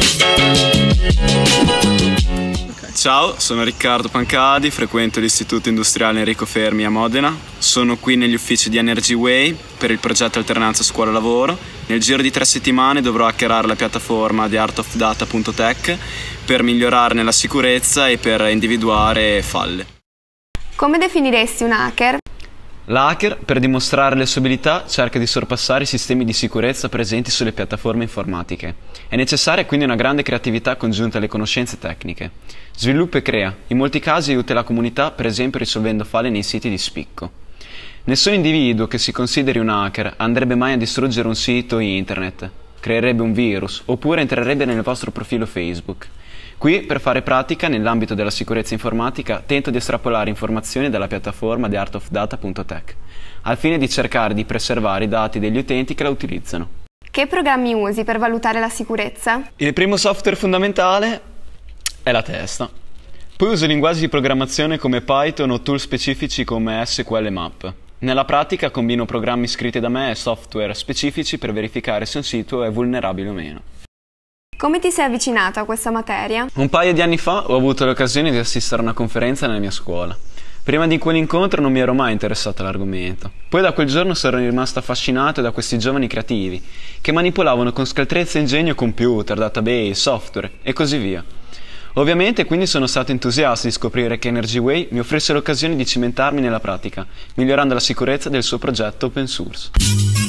Ciao, sono Riccardo Pancadi, frequento l'Istituto Industriale Enrico Fermi a Modena. Sono qui negli uffici di Energy Way per il progetto Alternanza Scuola-Lavoro. Nel giro di 3 settimane dovrò hackerare la piattaforma di artofdata.tech per migliorarne la sicurezza e per individuare falle. Come definiresti un hacker? L'hacker, per dimostrare le sue abilità, cerca di sorpassare i sistemi di sicurezza presenti sulle piattaforme informatiche. È necessaria quindi una grande creatività congiunta alle conoscenze tecniche. Sviluppa e crea. In molti casi aiuta la comunità, per esempio risolvendo falle nei siti di spicco. Nessun individuo che si consideri un hacker andrebbe mai a distruggere un sito internet, creerebbe un virus, oppure entrerebbe nel vostro profilo Facebook. Qui, per fare pratica, nell'ambito della sicurezza informatica, tento di estrapolare informazioni dalla piattaforma di artofdata.tech, al fine di cercare di preservare i dati degli utenti che la utilizzano. Che programmi usi per valutare la sicurezza? Il primo software fondamentale è la testa. Poi uso linguaggi di programmazione come Python o tool specifici come SQL Map. Nella pratica combino programmi scritti da me e software specifici per verificare se un sito è vulnerabile o meno. Come ti sei avvicinato a questa materia? Un paio di anni fa ho avuto l'occasione di assistere a una conferenza nella mia scuola. Prima di quell'incontro non mi ero mai interessato all'argomento. Poi da quel giorno sono rimasto affascinato da questi giovani creativi che manipolavano con scaltrezza e ingegno computer, database, software e così via. Ovviamente quindi sono stato entusiasta di scoprire che Energy Way mi offrisse l'occasione di cimentarmi nella pratica, migliorando la sicurezza del suo progetto open source.